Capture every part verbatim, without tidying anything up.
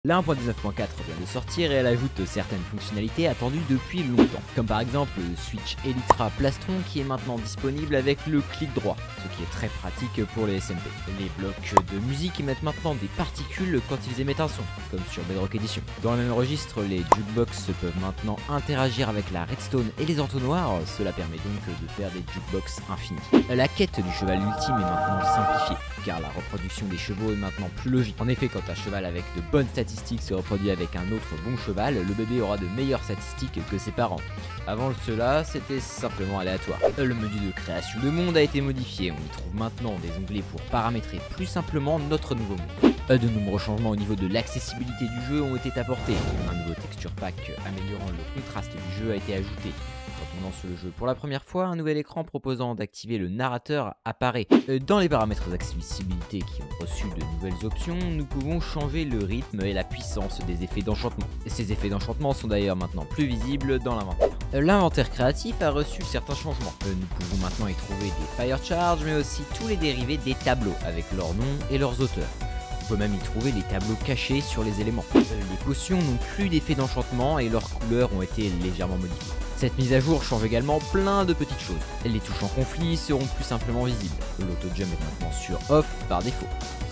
La un point dix-neuf point quatre vient de sortir et elle ajoute certaines fonctionnalités attendues depuis longtemps, comme par exemple le Switch Elytra Plastron qui est maintenant disponible avec le clic droit, ce qui est très pratique pour les S M P. Les blocs de musique émettent maintenant des particules quand ils émettent un son, comme sur Bedrock Edition. Dans le même registre, les jukebox peuvent maintenant interagir avec la redstone et les entonnoirs, cela permet donc de faire des jukebox infinis. La quête du cheval ultime est maintenant simplifiée, car la reproduction des chevaux est maintenant plus logique. En effet, quand un cheval avec de bonnes statistiques se reproduit avec un autre bon cheval, le bébé aura de meilleures statistiques que ses parents. Avant cela, c'était simplement aléatoire. Le menu de création de monde a été modifié, on y trouve maintenant des onglets pour paramétrer plus simplement notre nouveau monde. De nombreux changements au niveau de l'accessibilité du jeu ont été apportés. Un nouveau texture pack améliorant le contraste du jeu a été ajouté. Quand on lance le jeu pour la première fois, un nouvel écran proposant d'activer le narrateur apparaît. Dans les paramètres d'accessibilité qui ont reçu de nouvelles options, nous pouvons changer le rythme et la puissance des effets d'enchantement. Ces effets d'enchantement sont d'ailleurs maintenant plus visibles dans l'inventaire. L'inventaire créatif a reçu certains changements. Nous pouvons maintenant y trouver des fire charge, mais aussi tous les dérivés des tableaux avec leurs noms et leurs auteurs. On peut même y trouver les tableaux cachés sur les éléments. Les potions n'ont plus d'effet d'enchantement et leurs couleurs ont été légèrement modifiées. Cette mise à jour change également plein de petites choses. Les touches en conflit seront plus simplement visibles. L'auto-jump est maintenant sur off par défaut.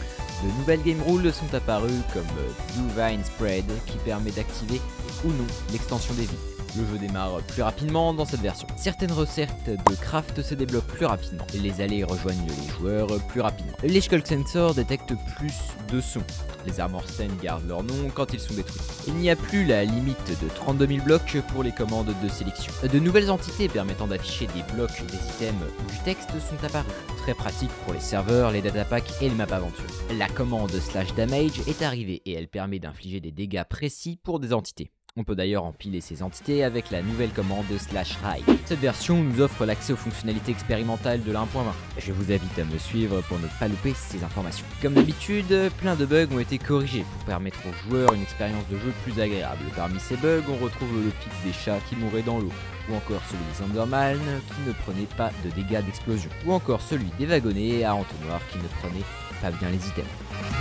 De nouvelles game rules sont apparues comme Divine Spread qui permet d'activer ou non l'extension des vies. Le jeu démarre plus rapidement dans cette version. Certaines recettes de craft se débloquent plus rapidement. Les allées rejoignent les joueurs plus rapidement. Les Shulk Sensors détectent plus de sons. Les Armor Stand gardent leur nom quand ils sont détruits. Il n'y a plus la limite de trente-deux mille blocs pour les commandes de sélection. De nouvelles entités permettant d'afficher des blocs, des items ou du texte sont apparues. Très pratique pour les serveurs, les datapacks et les maps aventures. La commande slash damage est arrivée et elle permet d'infliger des dégâts précis pour des entités. On peut d'ailleurs empiler ces entités avec la nouvelle commande slash raid. Cette version nous offre l'accès aux fonctionnalités expérimentales de la un point vingt. Je vous invite à me suivre pour ne pas louper ces informations. Comme d'habitude, plein de bugs ont été corrigés pour permettre aux joueurs une expérience de jeu plus agréable. Parmi ces bugs, on retrouve le fixe des chats qui mouraient dans l'eau, ou encore celui des Enderman qui ne prenaient pas de dégâts d'explosion, ou encore celui des wagonnets à entonnoir qui ne prenaient pas bien les items.